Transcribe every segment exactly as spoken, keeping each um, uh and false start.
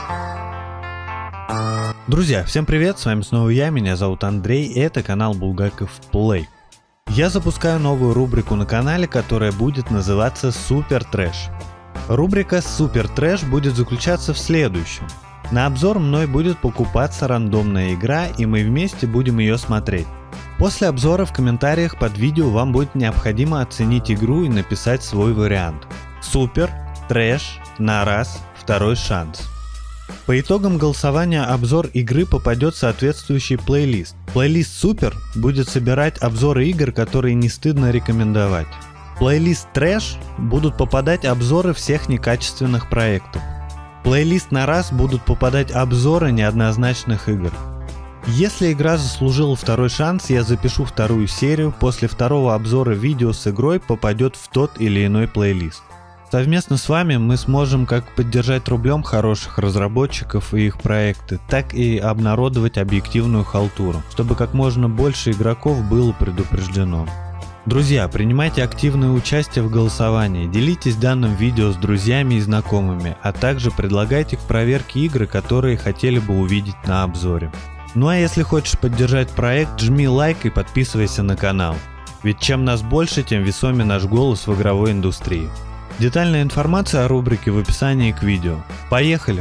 Друзья, всем привет, с вами снова я, меня зовут Андрей, и это канал Булгаков Play. Я запускаю новую рубрику на канале, которая будет называться Супер Трэш. Рубрика Супер Трэш будет заключаться в следующем. На обзор мной будет покупаться рандомная игра, и мы вместе будем ее смотреть. После обзора в комментариях под видео вам будет необходимо оценить игру и написать свой вариант. Супер, трэш, на раз, второй шанс. По итогам голосования обзор игры попадет в соответствующий плейлист. Плейлист Супер будет собирать обзоры игр, которые не стыдно рекомендовать. В плейлист Трэш будут попадать обзоры всех некачественных проектов. В плейлист на раз будут попадать обзоры неоднозначных игр. Если игра заслужила второй шанс, я запишу вторую серию, после второго обзора видео с игрой попадет в тот или иной плейлист. Совместно с вами мы сможем как поддержать рублем хороших разработчиков и их проекты, так и обнародовать объективную халтуру, чтобы как можно больше игроков было предупреждено. Друзья, принимайте активное участие в голосовании, делитесь данным видео с друзьями и знакомыми, а также предлагайте к проверке игры, которые хотели бы увидеть на обзоре. Ну а если хочешь поддержать проект, жми лайк и подписывайся на канал. Ведь чем нас больше, тем весомее наш голос в игровой индустрии. Детальная информация о рубрике в описании к видео. Поехали!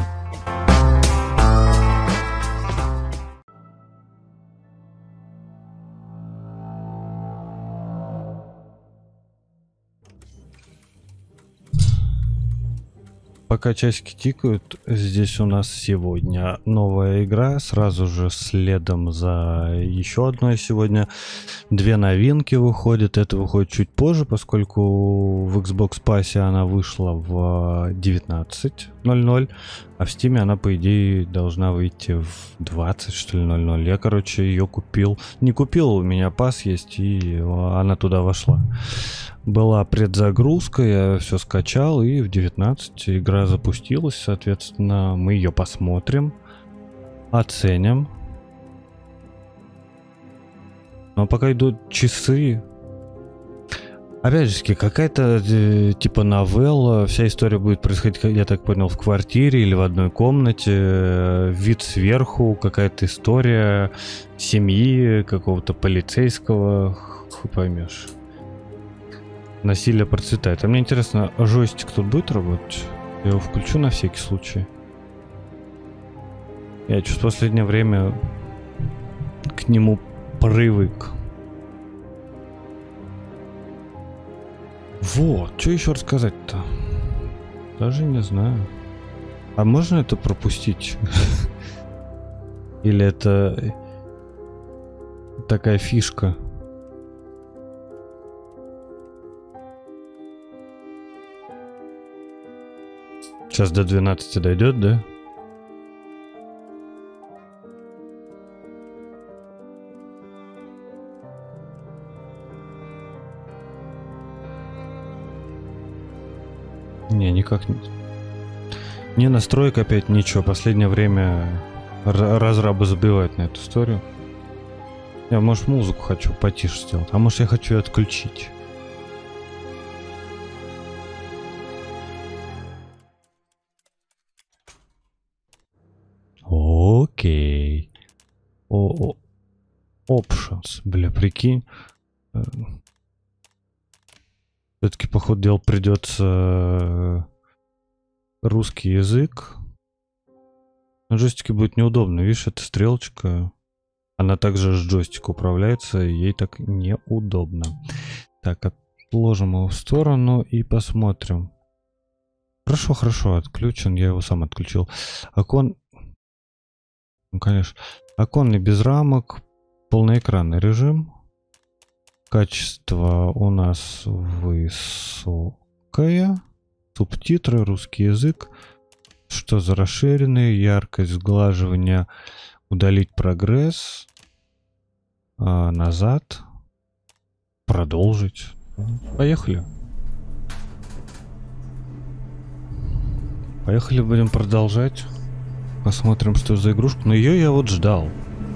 Пока часики тикают, здесь у нас сегодня новая игра, сразу же следом за еще одной сегодня две новинки выходят. Это выходит чуть позже, поскольку в Xbox Pass она вышла в девятнадцать ноль ноль, а в Steam она, по идее, должна выйти в двадцать, что ли, ноль ноль. Я, короче, ее купил. Не купил, у меня пас есть, и она туда вошла. Была предзагрузка, я все скачал, и в девятнадцать игра запустилась, соответственно, мы ее посмотрим, оценим. Но пока идут часы. Опять же, какая-то э, типа новелла, вся история будет происходить, я так понял, в квартире или в одной комнате, э, вид сверху, какая-то история семьи, какого-то полицейского, хуй поймешь. Насилие процветает. А мне интересно, а джойстик тут будет работать? Я его включу на всякий случай. Я чуть в последнее время к нему привык. Вот, что еще рассказать-то? Даже не знаю. А можно это пропустить? Или это такая фишка? Сейчас до двенадцати дойдет, да? Не, никак не. Не настроек опять ничего. Последнее время разрабы забивают на эту историю. Я, может, музыку хочу потише сделать, а может, я хочу ее отключить. Окей. О, о, options, бля, прикинь. Все-таки, по ходу дела, придется русский язык. На джойстике будет неудобно. Видишь, эта стрелочка, она также с джойстика управляется, и ей так неудобно. Так, отложим его в сторону и посмотрим. Хорошо, хорошо, отключен. Я его сам отключил. Окон... Ну, конечно. Оконный без рамок. Полноэкранный режим. Качество у нас высокое. Субтитры, русский язык. Что за расширенные? Яркость, сглаживание. Удалить прогресс. А, назад. Продолжить. Поехали. Поехали, будем продолжать. Посмотрим, что за игрушка. Но ее я вот ждал.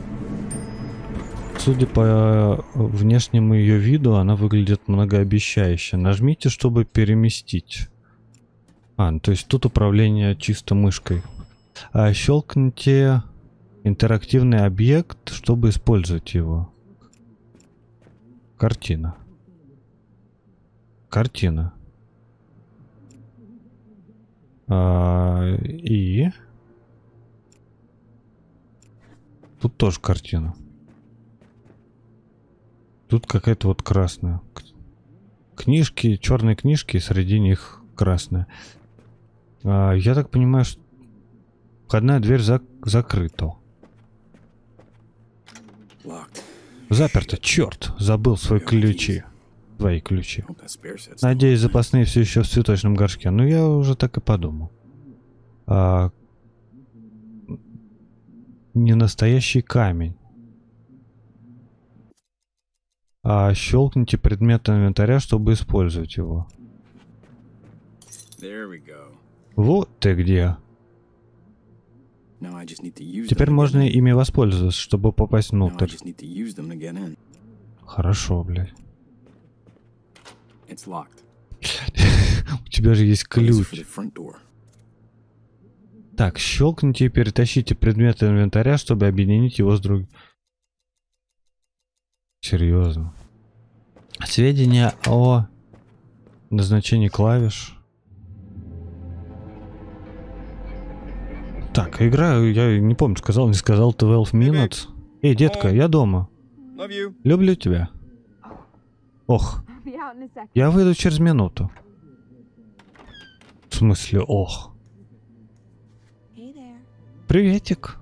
Судя по внешнему ее виду, она выглядит многообещающе. Нажмите, чтобы переместить. А, ну, то есть тут управление чисто мышкой. А, щелкните интерактивный объект, чтобы использовать его. Картина. Картина. А, и... Тут тоже картина. Тут какая-то вот красная. Книжки, черные книжки, среди них красная. А, я так понимаю, что входная дверь зак закрыта. Заперто, черт! Забыл свои ключи. Твои ключи. Надеюсь, запасные все еще в цветочном горшке. Ну, я уже так и подумал. А... Не настоящий камень. А щелкните предмет инвентаря, чтобы использовать его. Вот ты где. Теперь можно ими воспользоваться, чтобы попасть внутрь. Хорошо, блядь. У тебя же есть ключ. Так, щелкните и перетащите предмет инвентаря, чтобы объединить его с другим. Серьезно. Сведения о назначении клавиш. Так, игра, я не помню, сказал, не сказал, twelve minutes. Эй, детка, я дома. Люблю тебя. Ох, я выйду через минуту. В смысле, ох. Приветик.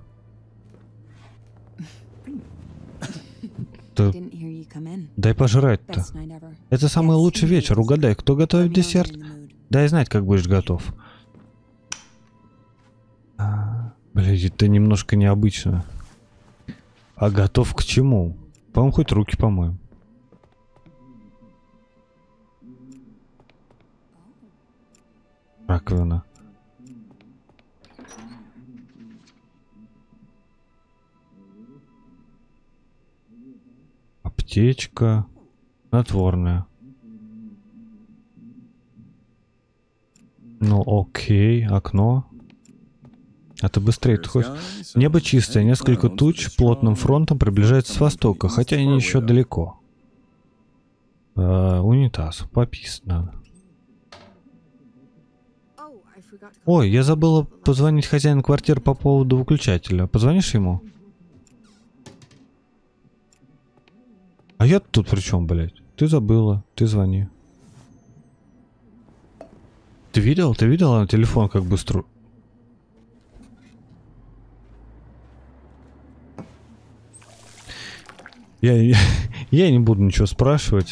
Ты... Дай пожрать-то. Это самый лучший вечер. Угадай, кто готовит десерт? Дай знать, как будешь готов. А, блядь, это немножко необычно. А готов к чему? По-моему, хоть руки помоем. Раковина. Аптечка. Снотворная. Ну окей, окно. А ты быстрее ты хочешь? Небо чистое, несколько туч плотным фронтом приближается с востока, хотя они еще далеко. А, унитаз, пописать надо. Ой, я забыла позвонить хозяину квартиры по поводу выключателя. Позвонишь ему? А я тут при чем, блядь? Ты забыла, ты звони. Ты видел? Ты видел на телефон как быстро? Я, я, я не буду ничего спрашивать.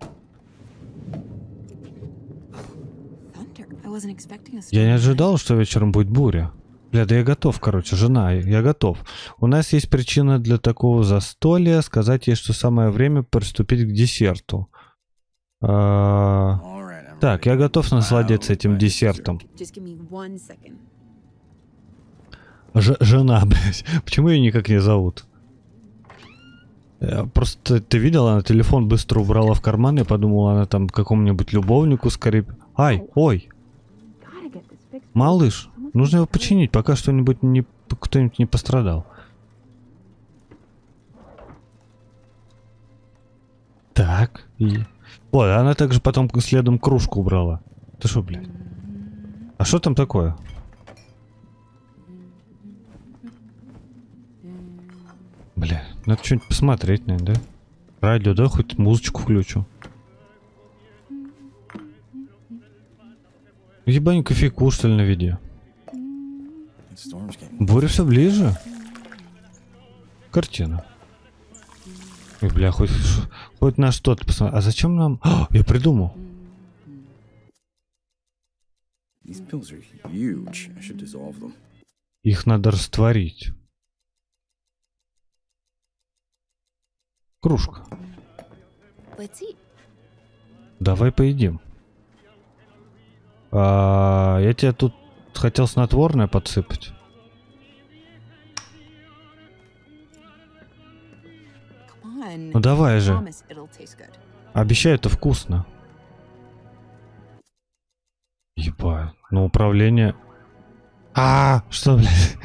Я не ожидал, что вечером будет буря. Бля, да я готов, короче, жена, я готов. У нас есть причина для такого застолья. Сказать ей, что самое время приступить к десерту. А... Так, я готов насладиться этим десертом. Ж жена, блядь. Почему ее никак не зовут? Просто ты видела, она телефон быстро убрала в карман. Я подумала, она там какому-нибудь любовнику скорее... Ай, ой. Малыш, нужно его починить, пока что-нибудь не... кто-нибудь не пострадал. Так, и... Ой, она также потом следом кружку убрала. Ты шо, блядь? А что там такое? Бля, надо что-нибудь посмотреть, наверное, да? Радио, да, хоть музычку включу. Ебань, кофейку, что ли, на виде? Буря все ближе. Картина. Ой, бля, хоть, хоть на что-то посмотреть. А зачем нам... О, я придумал. Их надо растворить. Кружка. Давай поедим. А, я тебе тут хотел снотворное подсыпать. Ну давай же. Обещаю, это вкусно. Ебать. Ну управление... А, что, блядь?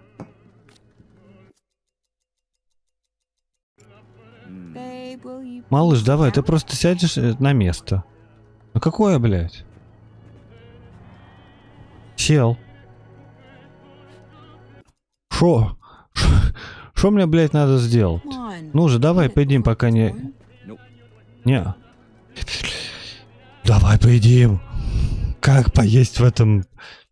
Малыш, давай, ты просто сядешь на место. Ну какое, блядь? Сел. Шо? Шо мне, блядь, надо сделать? Ну же, давай, поедим, пока не... Не. Давай поедим. Как поесть в этом...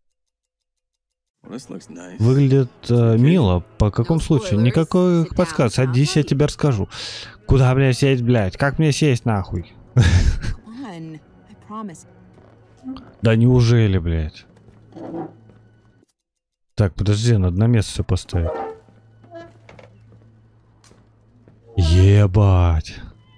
Выглядит э, мило. По какому случаю? Никакой подсказ. Садись, я тебе расскажу. Куда, блядь, сесть, блядь? Как мне сесть, нахуй? Да неужели, блядь? Так, подожди, надо на место все поставить. Ебать.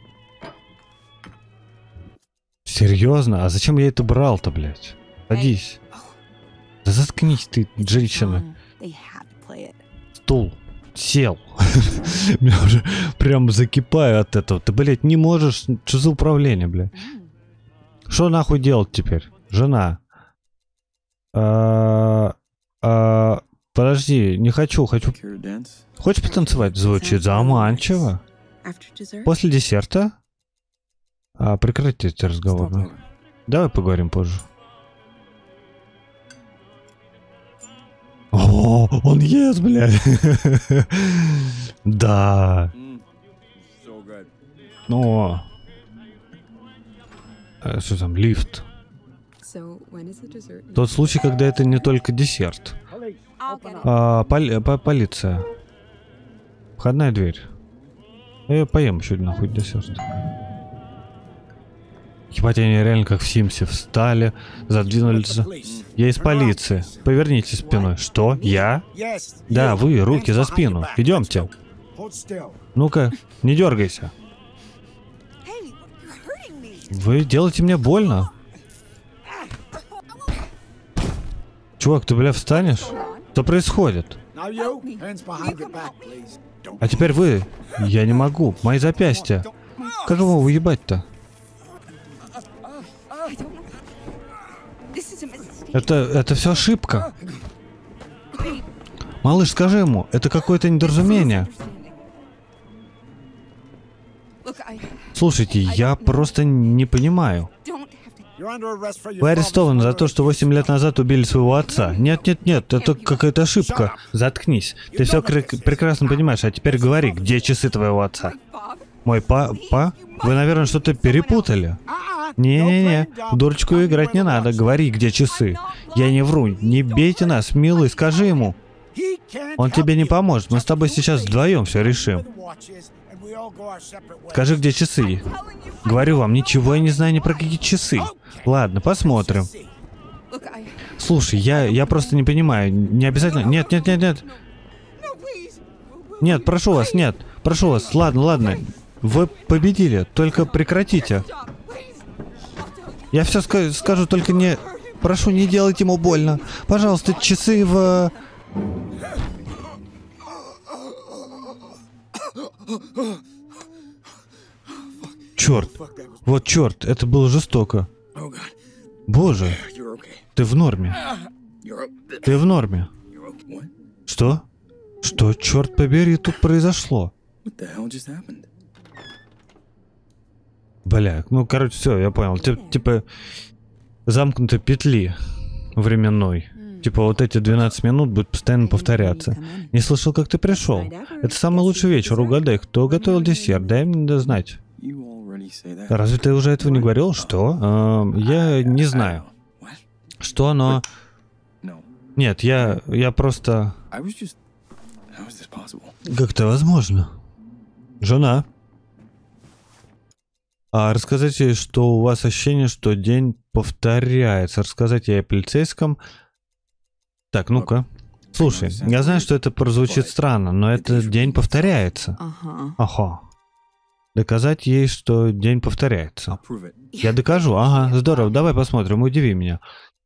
Серьезно? А зачем я это брал-то, блядь? Садись. Да заткнись ты, женщина. Стул. Сел. Меня уже прям закипаю от этого. Ты, блядь, не можешь... Что за управление, блядь? Что нахуй делать теперь? Жена. А, а, подожди, не хочу, хочу... Хочешь потанцевать? Звучит заманчиво. После десерта? А, прекратите эти разговоры. Давай поговорим позже. О, он ест, блядь. Да. Ну. Что там, лифт? Тот случай, когда это не только десерт. А, поли по полиция. Входная дверь. Я поем еще нахуй десерт. Ебать, они реально как в Симсе встали, задвинулись. Я из полиции. Поверните спиной. Что? Я? Да, вы, руки за спину. Идемте. Ну-ка, не дергайся. Вы делаете мне больно. Чувак, ты, бля, встанешь? Что происходит? А теперь вы. Я не могу. Мои запястья. Как его выебать-то? Это, это все ошибка. Малыш, скажи ему, это какое-то недоразумение. Слушайте, я просто не понимаю. Вы арестованы за то, что восемь лет назад убили своего отца. Нет, нет, нет, это какая-то ошибка. Заткнись. Ты все прекрасно понимаешь, а теперь говори, где часы твоего отца? Мой папа? Вы, наверное, что-то перепутали. Не-не-не, в дурочку играть не надо. Говори, где часы. Я не вру. Не бейте нас, милый, скажи ему. Он тебе не поможет. Мы с тобой сейчас вдвоем все решим. Скажи, где часы. Говорю вам, ничего я не знаю ни про какие часы. Ладно, посмотрим. Слушай, я, я просто не понимаю. Не обязательно... Нет, нет, нет, нет. Нет, прошу вас, нет. Прошу вас, ладно, ладно. Вы победили, только прекратите. Я все ска скажу, только не... Прошу, не делайте ему больно. Пожалуйста, часы в... Черт. Вот черт, это было жестоко. Боже. Ты в норме. Ты в норме. Что? Что, черт побери, тут произошло? Бля, ну, короче, все, я понял. Тип, типа, замкнутой петли временной. Типа, вот эти двенадцать минут будут постоянно повторяться. Не слышал, как ты пришел. Это самый лучший вечер. Угадай, кто готовил десерт. Дай мне знать. Разве ты уже этого не говорил? Что? А, я не знаю. Что, но... Нет, я... Я просто... Как это возможно? Жена. А рассказайте, что у вас ощущение, что день повторяется. Рассказать ей о полицейском. Так, ну-ка. Слушай, я знаю, что это прозвучит странно, но этот день повторяется. Ага. Доказать ей, что день повторяется. Я докажу. Ага, здорово. Давай посмотрим, удиви меня.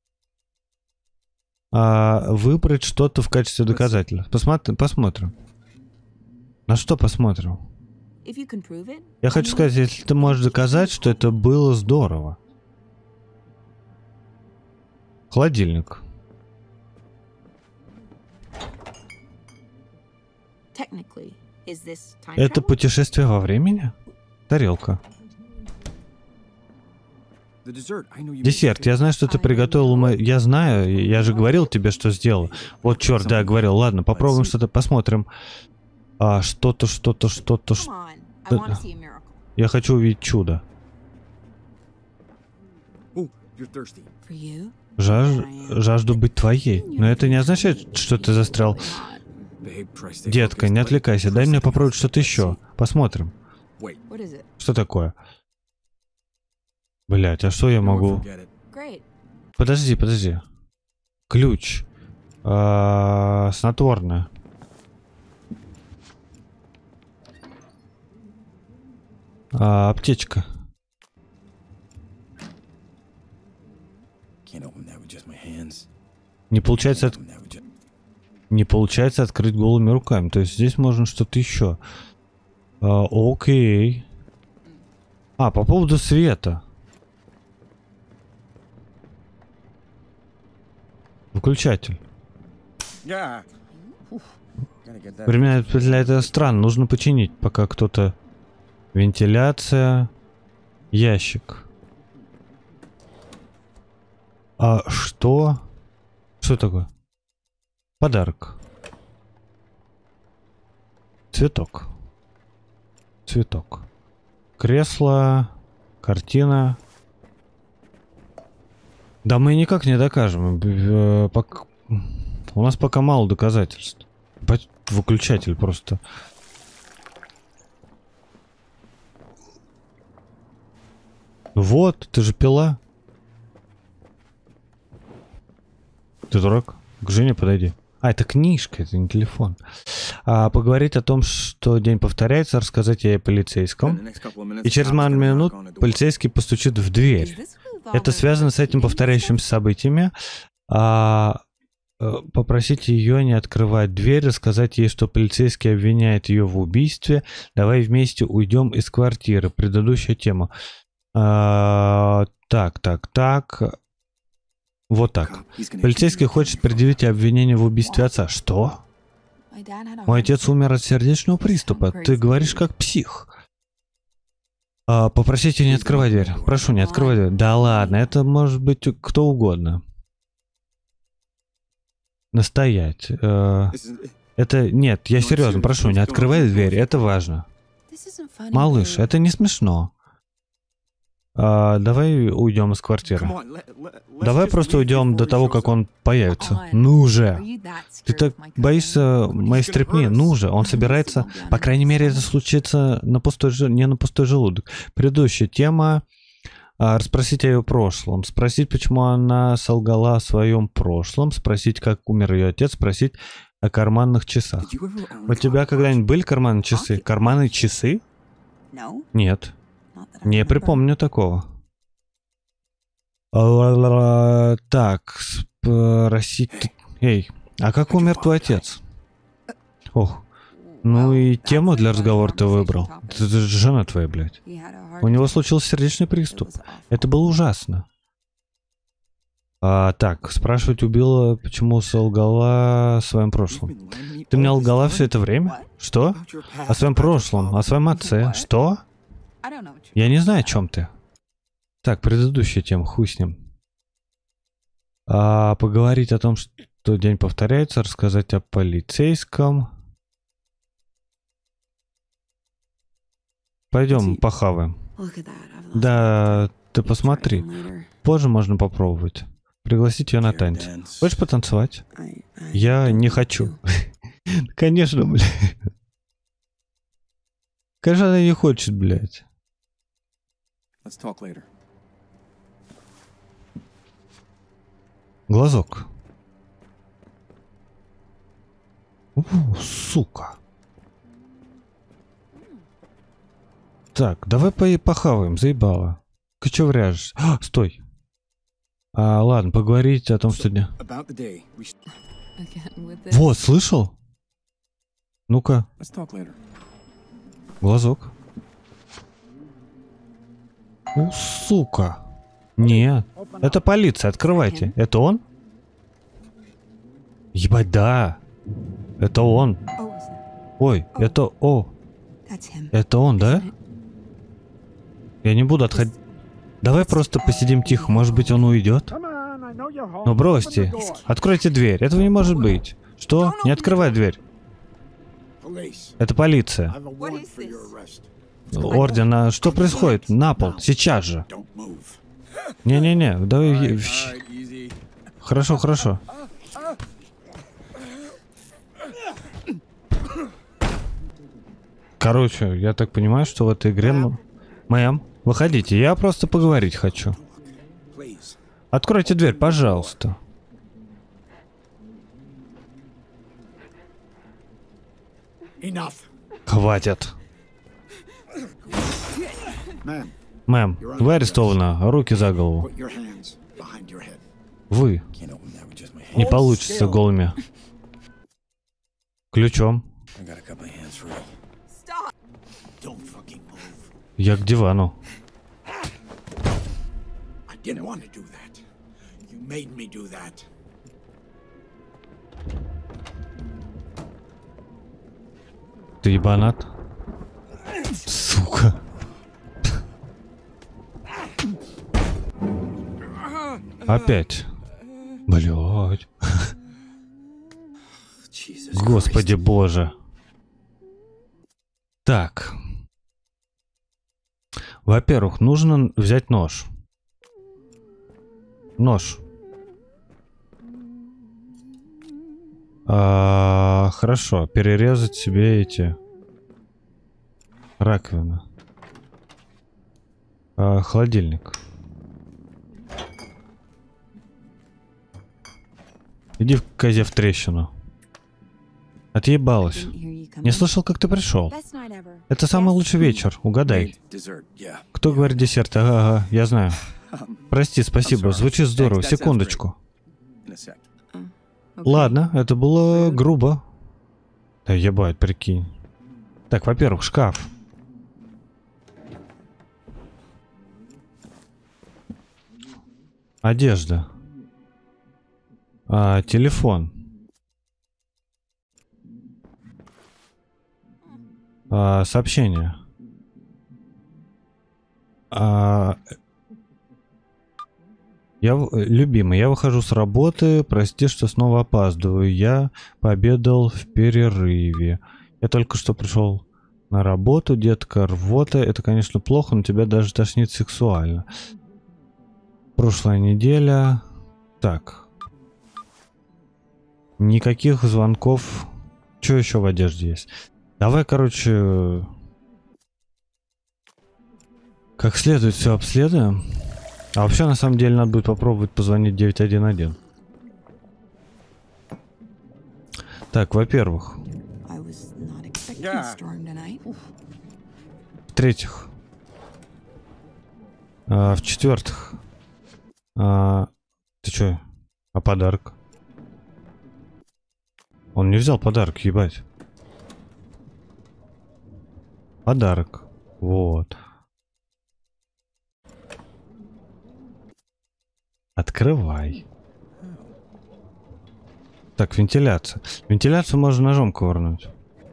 А, выбрать что-то в качестве доказательства. Посмотри, посмотрим. На что посмотрим? Я хочу сказать, если ты можешь доказать, что это было здорово. Холодильник. Это путешествие во времени? Тарелка. Десерт. Я знаю, что ты приготовил. Я знаю, я же говорил тебе, что сделал. Вот черт, да, говорил. Ладно, попробуем что-то, посмотрим. А, что-то, что-то, что-то, что... Я хочу увидеть чудо. Жаж... Жажду быть твоей. Но это не означает, что ты застрял. Детка, не отвлекайся. Дай мне попробовать что-то еще. Посмотрим. Что такое? Блять, а что я могу? Подожди, подожди. Ключ. А, снотворное. А, аптечка. Не получается, от... не получается открыть голыми руками. То есть здесь можно что-то еще. А, окей. А, по поводу света. Выключатель. Времена для этого странно. Нужно починить, пока кто-то... Вентиляция. Ящик. А что? Что такое? Подарок. Цветок. Цветок. Кресло. Картина. Да мы никак не докажем. У нас пока мало доказательств. Выключатель просто. Вот, ты же пила. Ты дурак? К Жене подойди. А, это книжка, это не телефон. А, поговорить о том, что день повторяется, рассказать ей о полицейском. И через пару минут полицейский постучит в дверь. Это связано с этим повторяющимися событиями. А, попросить ее не открывать дверь, рассказать ей, что полицейский обвиняет ее в убийстве. Давай вместе уйдем из квартиры. Предыдущая тема. А, так, так, так. Вот так. Полицейский хочет предъявить обвинение в убийстве отца. Что? Мой отец умер от сердечного приступа. Ты говоришь как псих. А, попросите не открывать дверь. Прошу, не открывай дверь. Да ладно, это может быть кто угодно. Настоять. А, это... Нет, я серьезно, прошу, не открывай дверь. Это важно. Малыш, это не смешно. А, давай уйдем из квартиры. Давай просто уйдем до того, как он появится. Ну же! Ты так боишься моей стряпни? Ну же! Он собирается... По крайней мере, это случится на пустой, не на пустой желудок. Предыдущая тема. А, расспросить о ее прошлом. Спросить, почему она солгала о своем прошлом. Спросить, как умер ее отец. Спросить о карманных часах. У тебя когда-нибудь были карманные часы? Карманные часы? Нет. Не припомню такого. Так, спросить... Эй, а как умер твой отец? Ох, ну и тему для разговора ты выбрал. Это же жена твоя, блядь. У него случился сердечный приступ. Это было ужасно. А, так, спрашивать убила, почему солгала о своем прошлом. Ты мне лгала все это время? Что? О своем прошлом, о своем отце. Что? Я не знаю, о чем ты. Так, предыдущая тема, хуй с ним. А, поговорить о том, что день повторяется, рассказать о полицейском. Пойдем похаваем. Да, ты посмотри. Позже можно попробовать. Пригласить ее на танец. Хочешь потанцевать? Я не хочу. Конечно, блядь. Конечно, она не хочет, блядь. Глазок. У, сука. Так, давай по похаваем, заебало. Ты чё вряжешь? А, стой. А, ладно, поговорить о том, что дня. Вот, слышал? Ну-ка. Глазок. У, сука. Нет. Это полиция, открывайте. Это он? Ебать, да. Это он. Ой, это... О, это он, да? Я не буду отходить. Давай просто посидим тихо, может быть он уйдет? Ну бросьте, откройте дверь, этого не может быть. Что? Не открывай дверь. Это полиция. Орден, а что происходит? На пол, сейчас же. Не-не-не, давай... Хорошо, хорошо. Короче, я так понимаю, что в этой игре... Мэм, выходите, я просто поговорить хочу. Откройте дверь, пожалуйста. Хватит. Мэм, вы арестованы. Руки за голову. Вы. Не получится голыми. Ключом. Я к дивану. Ты ебанат? Сука. Опять. Блядь. Господи боже. Так. Во-первых, нужно взять нож. Нож. А, хорошо, перерезать себе эти раковины. А, холодильник. Иди в козе в трещину. Отъебалась. Не слышал, как ты пришел. Это самый лучший вечер. Угадай. Кто говорит десерт? Ага, ага, я знаю. Прости, спасибо. Звучит здорово. Секундочку. Ладно, это было грубо. Да ебать, прикинь. Так, во-первых, шкаф. Одежда. А, телефон. А, сообщение. А, я, любимый, я выхожу с работы. Прости, что снова опаздываю. Я пообедал в перерыве. Я только что пришел на работу, детка, рвота. Это, конечно, плохо, но тебя даже тошнит сексуально. Прошлая неделя. Так. Никаких звонков. Что еще в одежде есть? Давай, короче, как следует все обследуем. А вообще, на самом деле, надо будет попробовать позвонить девять один один. Так, во-первых. В-третьих. А, в-четвертых. А, ты чё? А подарок? Он не взял подарок, ебать. Подарок. Вот. Открывай. Так, вентиляция. Вентиляцию можно ножом ковырнуть.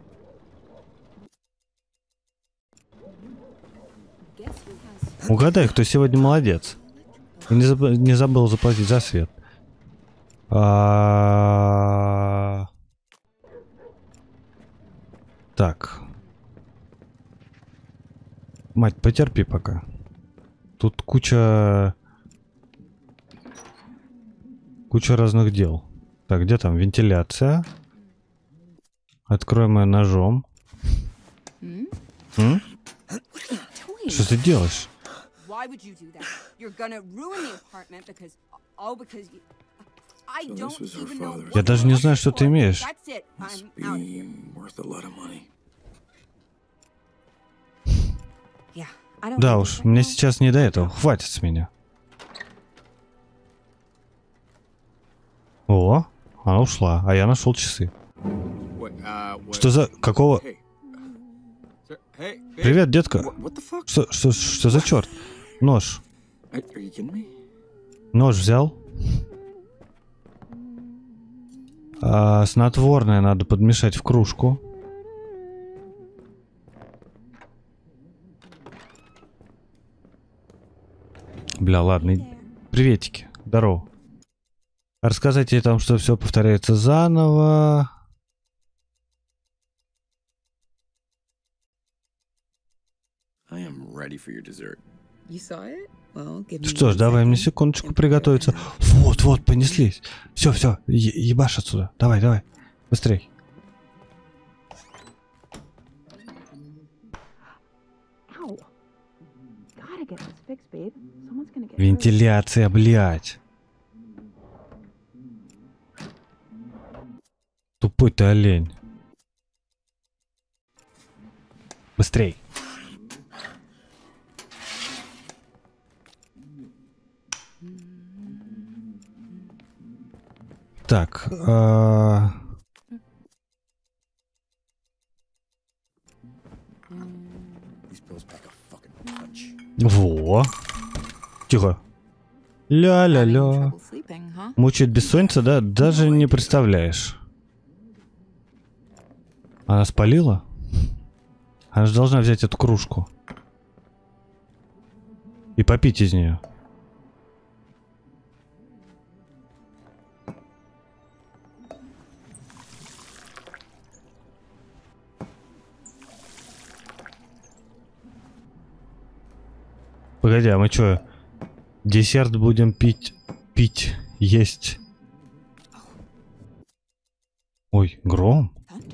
Угадай, кто сегодня молодец. И не, заб... не забыл заплатить за свет. А... Так. Мать, потерпи пока. Тут куча... Куча разных дел. Так, где там вентиляция? Откроем ее ножом. М? Что ты делаешь? Я даже не знаю, что ты имеешь. Да уж, мне сейчас не до этого. Хватит с меня. О, она ушла, а я нашел часы. Что за... Какого... Привет, детка. Что, что, что за черт? Нож. Нож взял? А, снотворное надо подмешать в кружку. Бля, ладно. Приветики. Здорово. Рассказать ей там, что все повторяется заново. Что ж, давай мне секундочку приготовиться. Вот, вот, понеслись. Все, все, ебашь отсюда. Давай, давай. Быстрей. Вентиляция, блядь. Тупой ты олень. Быстрей. Так. А... Во. Тихо. Ля-ля-ля. Мучает бессонница, да? Даже не представляешь. Она спалила? Она же должна взять эту кружку. И попить из нее. Погоди, а мы что, десерт будем пить, пить, есть? Ой, гром?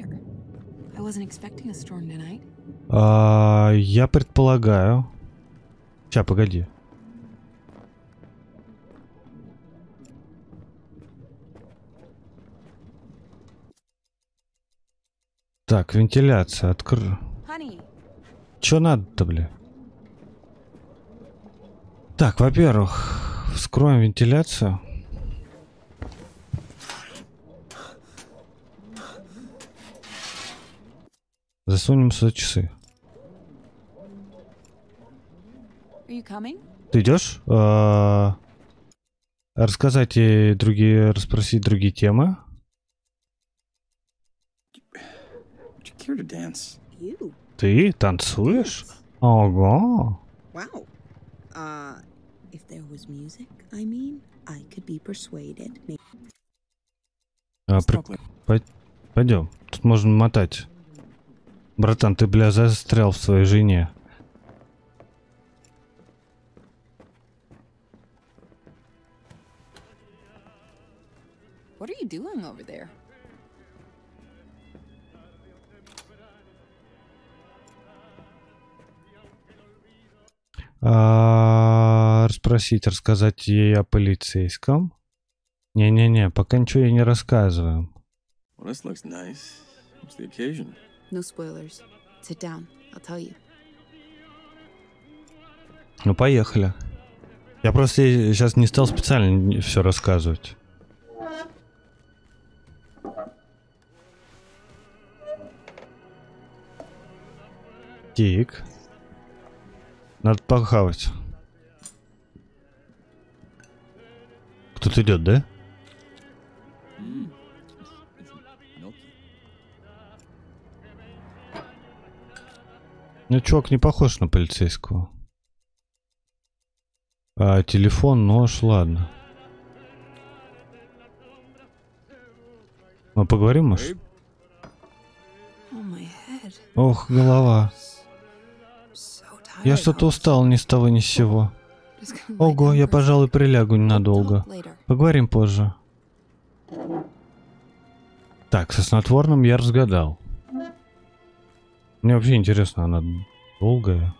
А, я предполагаю. Сейчас, погоди. Так, вентиляция, откры. Чё надо-то, бля? Так, во-первых, вскроем вентиляцию. Засунем сюда часы. Ты идешь? А, рассказать и другие, расспросить другие темы. Ты танцуешь? Ого. А, при... Пой... Пойдем. Тут можно мотать. Братан, ты, бля, застрял в своей жене. What are you doing over there? А, расспросить, рассказать ей о полицейском. Не-не-не, пока ничего ей не рассказываем. Well, this looks nice. What's the occasion? No spoilers. Sit down. I'll tell you. Ну, поехали. Я просто сейчас не стал специально все рассказывать. Тик. Надо похавать. Кто-то идет, да? Ну, чувак не похож на полицейского. А, телефон, нож, ладно. Мы поговорим, может? Ох, голова. Я что-то устал ни с того ни с сего. Ого, я, пожалуй, прилягу ненадолго. Поговорим позже. Так, со снотворным я разгадал. Мне вообще интересно, она долгая.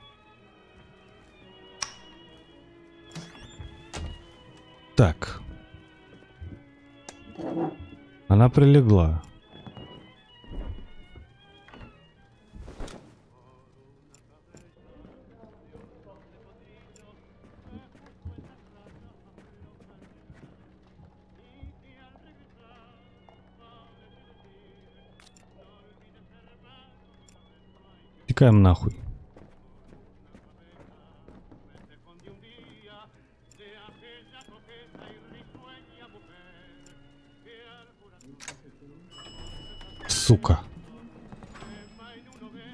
Так. Она прилегла. Текаем нахуй. Сука.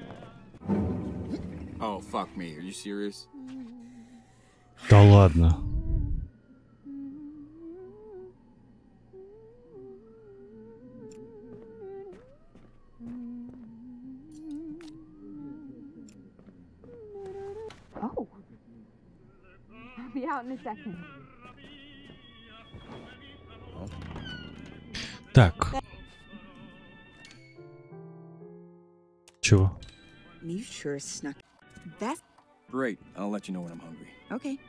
Oh, fuck me. Are you serious? Да ладно. out in a second. Так. Чего? You sure snuck. That's Great. I'll let you know when I'm hungry. okay.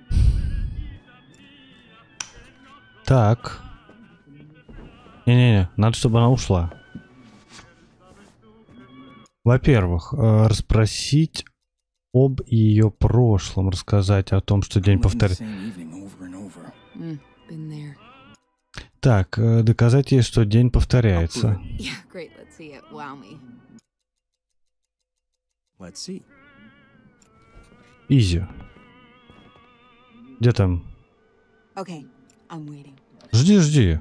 Так. Не-не-не, надо, чтобы она ушла. Во-первых, э, расспросить об ее прошлом, рассказать о том, что день повторяется. Mm, been there. Так, э, доказать ей, что день повторяется. Yeah, great. Let's see it. Wow me. Let's see. Изи. Где там? Okay, I'm waiting. Жди, жди.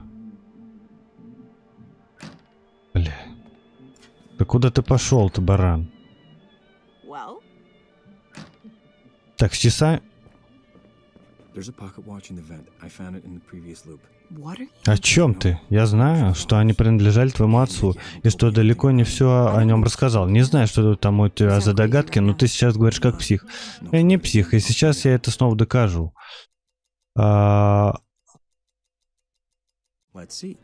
Бля. Да куда ты пошел-то, баран? Well, Так, с часа... There's a pocket watch in the vent. I found it in the previous loop. what are you? О чем ты? Я знаю, что они принадлежали твоему отцу, и что далеко не все о нем рассказал. Не знаю, что там у тебя за догадки, но ты сейчас говоришь как псих. Я не псих, и сейчас я это снова докажу. А... Let's see.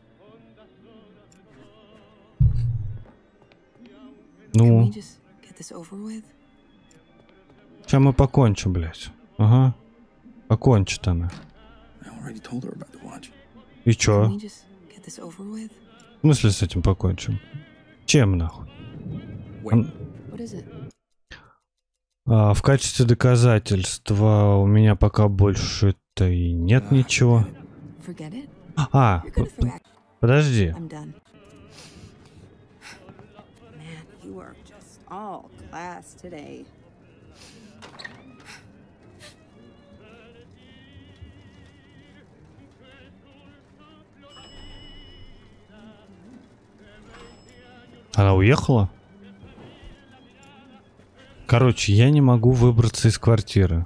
Can Ну, we just get this over with? сейчас мы покончим, блядь. Ага. Покончит она. I already told her about the watch. И Can чё? we just get this over with? В смысле с этим покончим? Чем нахуй? Wait. What is it? А, в качестве доказательства у меня пока больше-то и нет ничего. Forget it. А, You're gonna throw. подожди. I'm done. Man, you are just all class today. Она уехала? Короче, я не могу выбраться из квартиры.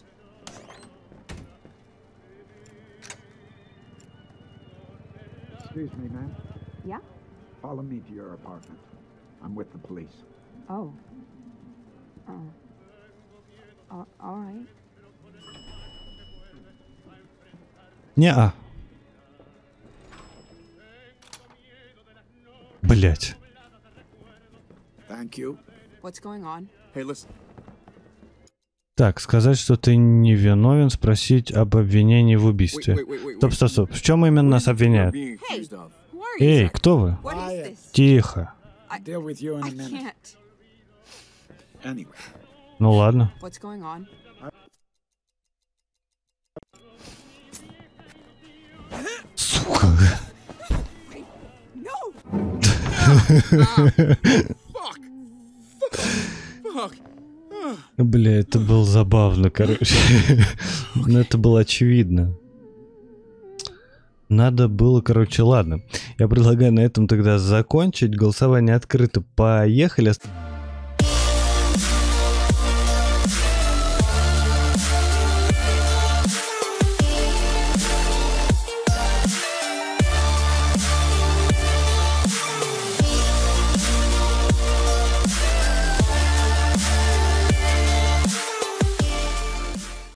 Excuse me, ma'am. Yeah? Follow me to your apartment. I'm with the police. Oh. Oh. Uh, all right. Не-а. Блять. Thank you. What's going on? Hey, listen. Так, сказать, что ты невиновен, спросить об обвинении в Wait, убийстве. wait, wait, wait. Стоп, wait. стоп, стоп. В чем именно нас What is it you're обвиняют? being accused of? Who are you? Эй, sir? кто вы? What is Quiet. this? Тихо. Deal with you in I a minute. can't. Anyway, Ну ладно. What's going on? Сука. No! Fuck! Fuck! Бля, это было забавно, короче. Но это было очевидно. Надо было, короче, ладно. Я предлагаю на этом тогда закончить. Голосование открыто. Поехали.